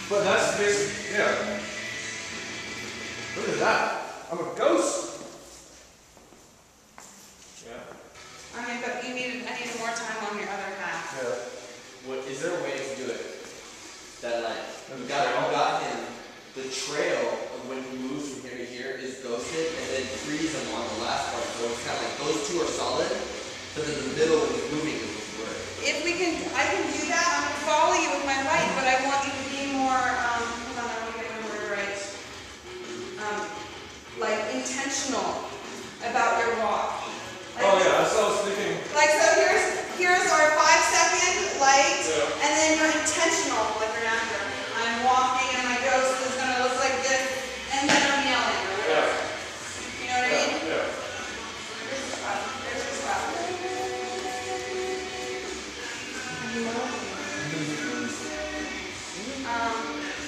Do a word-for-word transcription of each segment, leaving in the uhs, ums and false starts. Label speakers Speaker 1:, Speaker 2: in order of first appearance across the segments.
Speaker 1: But that's basically, yeah. Look at that. I'm a ghost. Yeah.
Speaker 2: I mean, but you needed, I needed more time on your other half.
Speaker 1: Yeah.
Speaker 3: What, is there a way to do it? That like, you got, you got him, the trail of when he moves from here to here is ghosted, and then frees him on the last part. So it's kind of like those two are solid, but then the middle when he's moving is what's blurry.
Speaker 2: If we can, I can do that. I'm going to follow you with my light, but I want you to be more, um, hold on, I want to get my word right. Um, like intentional about your walk. Like,
Speaker 1: Oh yeah, that's what I was thinking.
Speaker 2: Like, so here's, here's our five second light,
Speaker 1: Yeah.
Speaker 2: and then you're intentional, like an actor. I'm walking and my ghost is going to look like this, and then I'm yelling or whatever.
Speaker 1: Yeah.
Speaker 2: You know what I mean?
Speaker 1: Yeah.
Speaker 2: There's the spot. There's the spot. Um,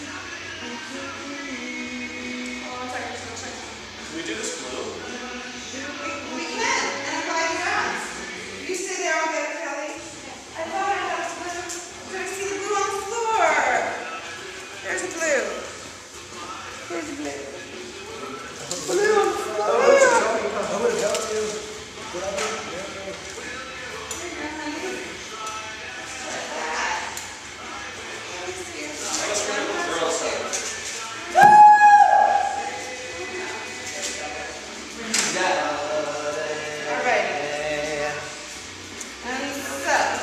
Speaker 2: hold on a second, just one second.
Speaker 1: Can we do this blue?
Speaker 2: We, we can, and I'm glad you asked. You stay there, I'll get it, Kelly. I thought I had a blue. Did I see the blue on the floor? There's the blue. There's the blue. Blue on the floor.
Speaker 1: I would have helped you. Whatever. Yeah. Let's go to the girl side.
Speaker 2: Alright. And so.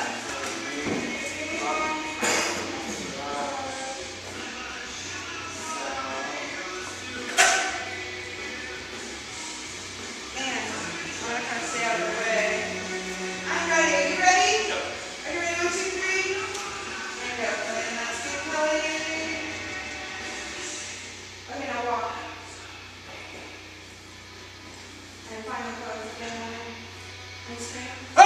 Speaker 2: And I'm gonna kind of stay out of the way. I'm ready. Are you ready?
Speaker 1: Yep.
Speaker 2: Are you ready? One, two, three. And go. And that's good, Kelly. Okay, now walk. And finally close again. And scream.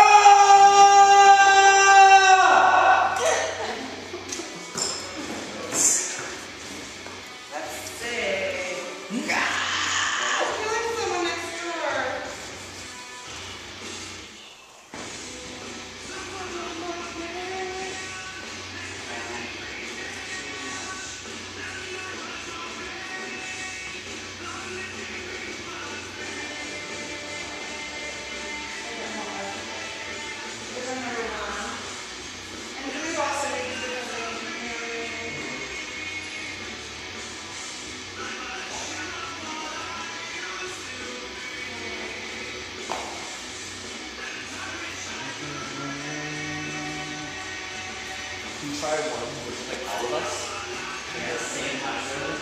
Speaker 2: Let's see. I feel like someone next door. There's a number one. And blue also needs to be.
Speaker 3: Can you try one with like all of us? At the same time,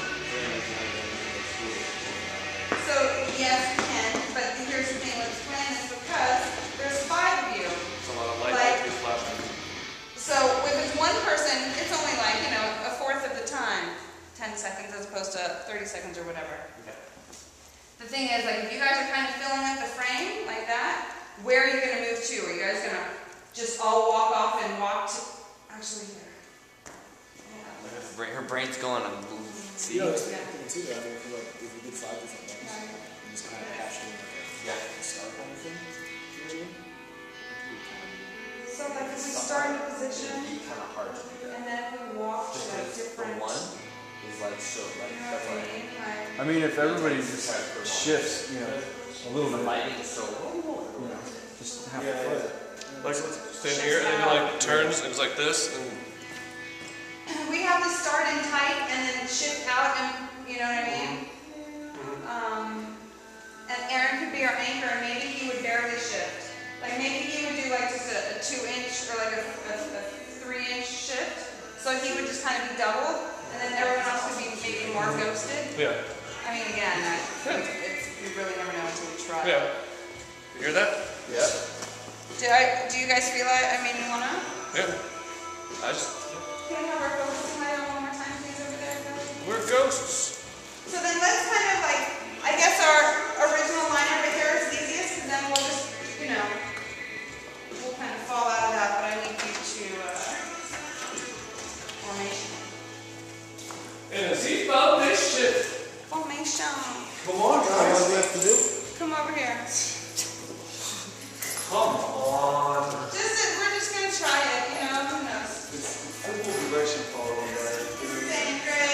Speaker 2: So, yes, you can, but here's the thing, let's explain this because there's five of you.
Speaker 1: It's a lot of light
Speaker 2: Like-
Speaker 1: that keeps flashing.
Speaker 2: So, if it's one person, it's only like, you know, a fourth of the time, ten seconds as opposed to thirty seconds or whatever.
Speaker 3: Okay.
Speaker 2: The thing is, like, if you guys are kind of filling up the frame like that, where are you going to move to? Are you guys going to just all walk off and walk to, actually here.
Speaker 3: Her brain- Her brain's going. I'm see.
Speaker 4: You know, it's thinking too, though. I mean, if we, like, if we did five different ones, and just kind of hash in like a,
Speaker 3: Yeah.
Speaker 4: a star kind of thing, you know what I mean?
Speaker 2: So, like, if we start in a position,
Speaker 3: It'd be kind of hard to do that.
Speaker 2: and then if we walk to
Speaker 3: Just
Speaker 2: like
Speaker 3: because
Speaker 2: different,
Speaker 3: the one is like so like
Speaker 2: you know
Speaker 3: that's
Speaker 2: what I
Speaker 3: why
Speaker 2: mean? Like,
Speaker 1: I mean, if everybody just shifts, you know, a little
Speaker 3: the
Speaker 1: bit,
Speaker 3: lighting is so.
Speaker 1: you know, just half a
Speaker 4: Yeah,
Speaker 1: foot.
Speaker 5: Like, stand here, and then it like turns, and it's like this, and
Speaker 2: we have to start in tight and then shift out, and you know what I mean? Um, and Aaron could be our anchor, and maybe he would barely shift. Like maybe he would do like just a, a two inch or like a, a, a three inch shift. So he would just kind of be doubled, and then everyone else could be maybe more ghosted.
Speaker 5: yeah,
Speaker 2: I mean, again, I, it's, it's, we really never know until we try.
Speaker 5: yeah. You hear that?
Speaker 1: Yeah.
Speaker 2: Do I? Do you guys feel it? I mean, you wanna?
Speaker 5: Yeah. I just,
Speaker 2: Can we have our focusing light on one more time, please, over there, Kelly?
Speaker 5: we're ghosts.
Speaker 2: So then let's kind of like, I guess our original liner right there is easiest, because then we'll just, you know, we'll kind of fall out of that, but I need you to, uh, formation.
Speaker 5: And as he found this shit.
Speaker 2: Formation.
Speaker 1: Come on, guys. What do we have to do?
Speaker 2: Come over here.
Speaker 1: Come on.
Speaker 2: Just, that we're just gonna try it, you know, who knows?
Speaker 1: It's football direction following, right?
Speaker 2: Same, Chris.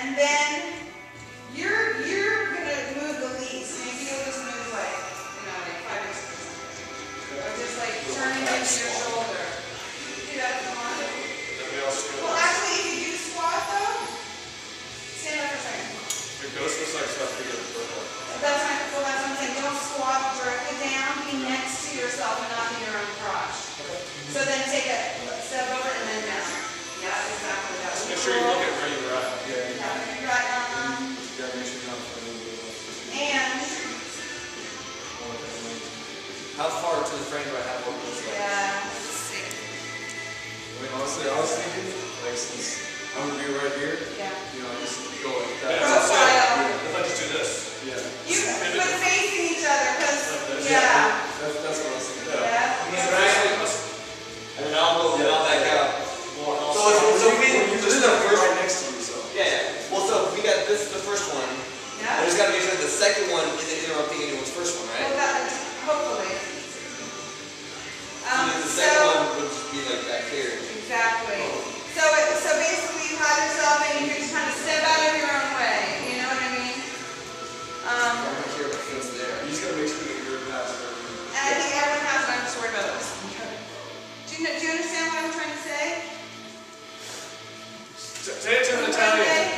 Speaker 2: And then you're you're gonna move the least. Maybe you'll just move like, you know, like five inches. Or just like turning into your shoulder. Do that if you want.
Speaker 5: Then we also do
Speaker 2: Well, actually, if you do squat though, stand up for a second.
Speaker 5: your ghost looks like stuff to get the purple.
Speaker 2: That's right. Well, that's what I'm saying. Don't squat directly down. Be next to yourself and not in your own crotch. So then take a step over and then down. Yeah, exactly. That would be
Speaker 5: Make sure you
Speaker 2: cool.
Speaker 5: look at where you were at.
Speaker 4: Yeah,
Speaker 2: Yeah, you're right on.
Speaker 4: yeah, make sure you're not a little bit of
Speaker 2: And
Speaker 3: How far to the frame do I have what looks like?
Speaker 2: yeah, let's see.
Speaker 4: I mean, honestly, I was thinking, like, since I'm gonna be right here,
Speaker 2: Yeah.
Speaker 4: you know, just go like
Speaker 5: Yeah,
Speaker 4: that.
Speaker 5: that's
Speaker 2: Profile.
Speaker 5: it. If I just do this.
Speaker 4: Yeah,
Speaker 2: You put facing each other, cause
Speaker 5: Like this.
Speaker 2: yeah,
Speaker 4: that's, that's what I was thinking.
Speaker 2: yeah.
Speaker 3: And then I'll go, then I'll back out.
Speaker 5: Well,
Speaker 3: So, it's- so we,
Speaker 4: You're
Speaker 3: this is
Speaker 4: just
Speaker 3: the
Speaker 4: like
Speaker 3: first
Speaker 4: right
Speaker 3: one.
Speaker 4: next to you, so.
Speaker 3: Yeah, yeah. Well, so we got this is the first one.
Speaker 2: Yeah.
Speaker 3: I just gotta make sure that the second one isn't interrupting anyone's first one,
Speaker 2: Well,
Speaker 3: right?
Speaker 2: that, hopefully.
Speaker 3: So
Speaker 2: Um,
Speaker 3: then the second
Speaker 2: so,
Speaker 3: one would just be like back here.
Speaker 2: exactly. So, it, so basically you have yourself and you can just kind of step out of your own way, you know what I mean? Um,
Speaker 3: I'm not sure if it fits there.
Speaker 4: You just gotta make sure that you're past everything.
Speaker 2: and I think everyone has it, I'm just worried about this. Do you, know- do you understand what I'm trying to say?
Speaker 5: Say it to an Italian.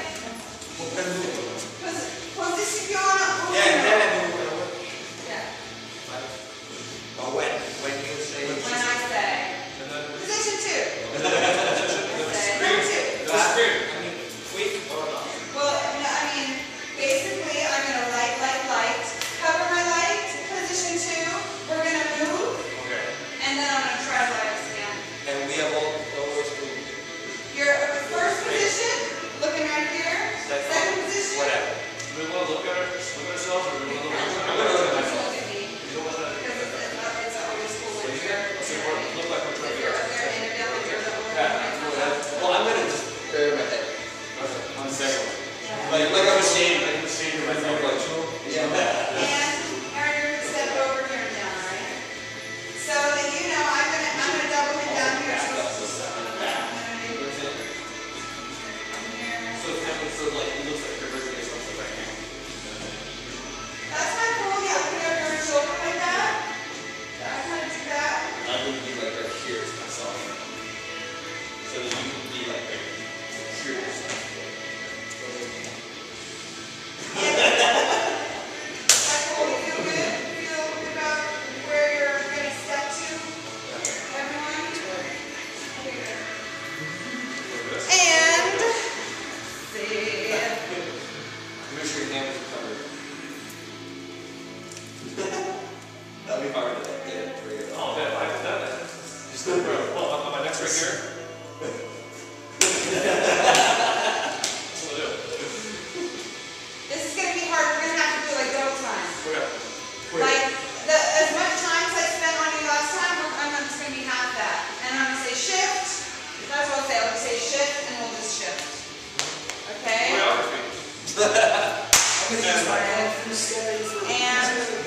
Speaker 2: Pos- Posizione.
Speaker 3: Yeah,
Speaker 2: uno.
Speaker 3: and then
Speaker 2: Yeah.
Speaker 3: oh, when when you say
Speaker 2: When I say.
Speaker 5: And then
Speaker 2: Position two.
Speaker 5: and then position, and then
Speaker 2: I say
Speaker 5: scream.
Speaker 2: number two.
Speaker 5: And then scream.
Speaker 3: I mean, quick or not?
Speaker 2: Well, no, I mean, basically, I'm gonna light, light, light, cover my light, position two, we're gonna move,
Speaker 5: Okay.
Speaker 2: and then I'm gonna try light again.
Speaker 3: And we have all always to
Speaker 2: Your first position, looking right here, second position.
Speaker 3: whatever.
Speaker 5: Do we want to look at our, look at ourselves, or do we want to look
Speaker 2: Just
Speaker 5: at ourselves?
Speaker 2: look at me,
Speaker 5: You don't want that.
Speaker 2: because it's, it's it's always cool when you're,
Speaker 5: Let's see what it look like we're trying
Speaker 2: if
Speaker 5: to
Speaker 2: you're
Speaker 5: do.
Speaker 2: up there in a village or the.
Speaker 3: Well, I'm gonna just bury my head.
Speaker 4: On the second one.
Speaker 3: Like, like I'm ashamed.
Speaker 5: I can see you right now.
Speaker 3: Like, yeah.
Speaker 2: And Aaron, you're gonna step over here and down, right? So that you know, I'm gonna, I'm gonna double him down here. So, you know what I mean? From here.
Speaker 3: So it's kind of so like it looks like you're bringing yourself to right now.
Speaker 2: That's kind of cool, yeah, put it over your shoulder like that. I kind of do that.
Speaker 3: I would be like right here to myself. So that you would be like right here to yourself.
Speaker 2: Like, cool, you feel good? You feel good about where you're gonna step to? Everyone? Okay, good. And, see,
Speaker 3: Make sure your hands are covered. That'd be hard to like, get it for you.
Speaker 5: Oh, man, I did that. Just look around. Well, on my next right here. That's what I'll do.
Speaker 2: this is gonna be hard, we're gonna have to do like double time.
Speaker 5: Okay.
Speaker 2: Like, the, as much time as I spent on you last time, we're, I'm just gonna be half that. And I'm gonna say shift, that's what I'll say, I'll say shift and we'll just shift. Okay?
Speaker 5: Choreography.
Speaker 4: I'm gonna use my
Speaker 2: And,
Speaker 4: arm for steady for.
Speaker 2: and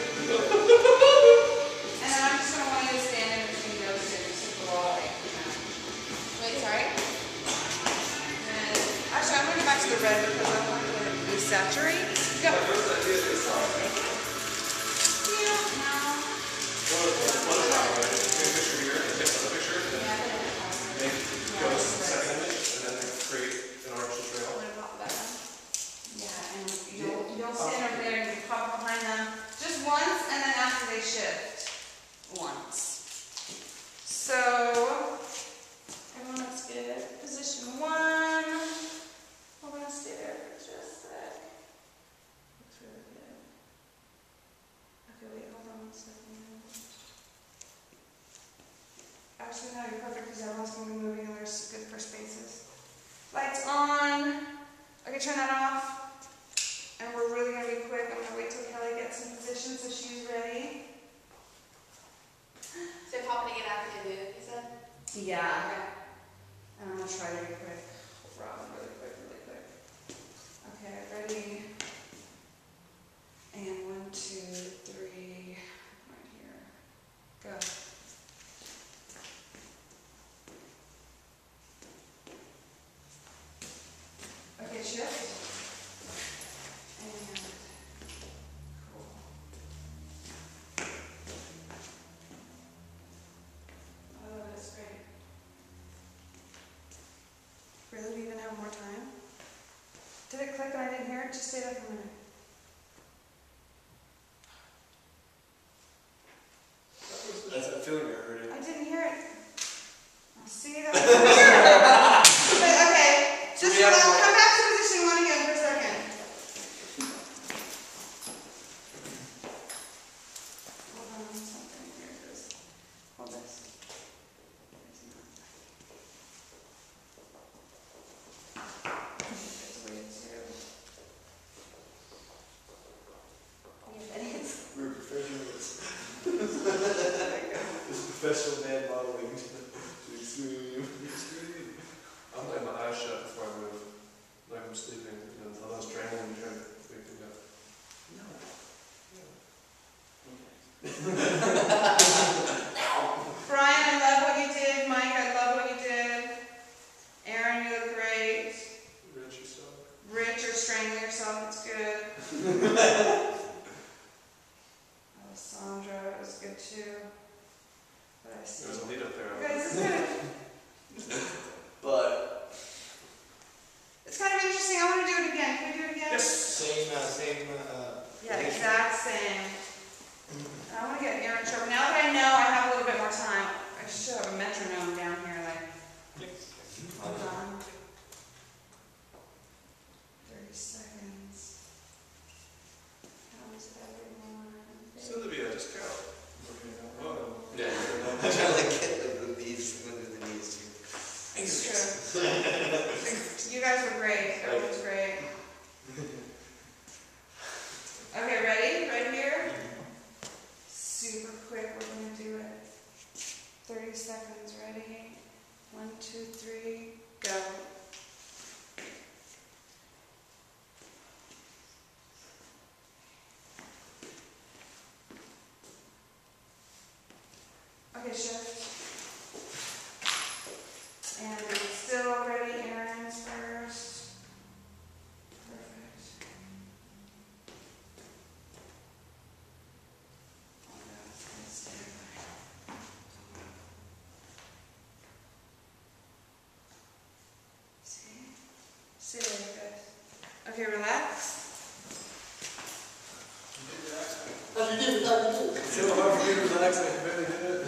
Speaker 2: then I'm just gonna want you to stand in between those two, just to go all the way. Wait, sorry? And, actually, I'm gonna go back to the red because I want to resaturate. Go.
Speaker 5: My first idea is this song.
Speaker 2: You don't know.
Speaker 5: What is what is that, right? Take a picture here, and take another picture, and then
Speaker 2: Yeah, but it-
Speaker 5: make ghost second image, and then create an artificial trail.
Speaker 2: Yeah, and you don't, you don't stand over there and you pop behind them, just once, and then after they shift, once. So, everyone looks good. Position one. We're gonna stay there for just a sec. Looks really good. Okay, wait, hold on one second. Actually, no, you're perfect because everyone's gonna be moving and there's good for spaces. Lights on. Okay, turn that off. And we're really gonna be quick. I'm gonna wait till Kelly gets in position so she's ready.
Speaker 6: So popping it after they move, you said?
Speaker 2: Yeah. And I'm gonna try to be quick. Robin, really quick, really quick. Okay, ready? And one, two, three, right here. Go. Okay, shift. more time. Did it click and I didn't hear it? Just stay there for a minute.
Speaker 4: That's that feeling I heard it.
Speaker 2: I didn't hear it. Oh, see, that was weird. But okay, just
Speaker 3: We have
Speaker 2: uh,
Speaker 3: more-
Speaker 2: come back to position one again for a second. Hold on, something. Here it is. Hold this. It's weird too. We have idiots.
Speaker 4: We're professionals. It's professional man modeling to the extreme.
Speaker 1: I'm letting my eyes shut before I move. Like I'm sleeping, you know, until I was strangling and trying to wake me up.
Speaker 2: Brian, I love what you did. Mike, I love what you did. Aaron, you look great.
Speaker 1: Rich, you suck.
Speaker 2: Rich, you're strangling yourself. It's good. Alessandra was good too. But I see.
Speaker 1: There's a lead up there.
Speaker 2: You guys, this is good.
Speaker 3: But
Speaker 2: It's kind of interesting. I want to do it again. Can we do it again?
Speaker 1: Yes.
Speaker 4: Same, uh, same, uh.
Speaker 2: Yeah, exact same. I want to get Aaron sharp. Now that I know I have a little bit more time, I should have a metronome down here. Like, hold on. thirty seconds. How is everyone?
Speaker 1: Sylvia, just count. Whoa.
Speaker 3: yeah,
Speaker 7: I'm trying to like get like the knees, under the knees too.
Speaker 2: It's true. You guys were great. Everyone was great. Okay, ready? Right here? Super quick, we're gonna do it. thirty seconds, ready? One, two, three, go. Okay, shift. And still ready, Aaron's first. Perfect. Oh my God, it's gonna stay. See? Stay there, good. Okay, relax.
Speaker 4: How'd you do it? How'd you do it?
Speaker 1: It's so hard for me to relax, I can barely do it.